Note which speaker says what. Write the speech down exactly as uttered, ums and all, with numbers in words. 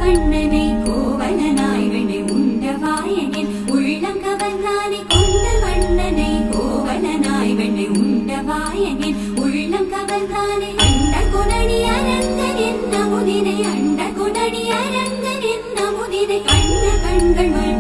Speaker 1: வண்ணனை கோவலனாய் வினை உண்டவாயனின் உள்ளம் கவர்ந்தானே கொண்டல் வண்ணனை கோவலனாய் வினை உண்டவாயனின் உள்ளம் கவர்ந்தானே அண்ட குணடி அரங்கனின் நமுதினை அண்ட குணடி அரங்கனின் நமுதினை கண்ண கண்கள்